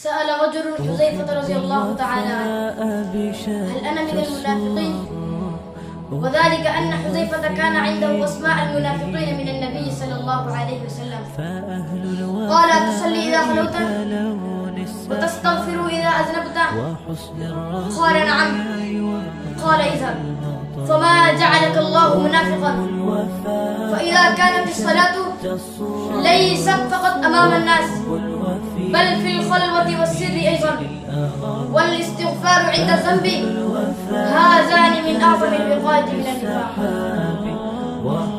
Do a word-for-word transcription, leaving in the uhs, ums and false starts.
سأل رجل حذيفة رضي الله تعالى عنه: هل أنا من المنافقين؟ وذلك أن حذيفة كان عنده أسماء المنافقين من النبي صلى الله عليه وسلم. قال: تصلي إذا خلوت وتستغفر إذا أذنبت؟ قال: نعم. قال: اذهب فما جعلك الله منافقا. فإذا كانت الصلاة ليست فقط أمام الناس بل في الخلوة والسر أيضا، والاستغفار عند الذنب، هذان من أعظم الوقاية من النفاق.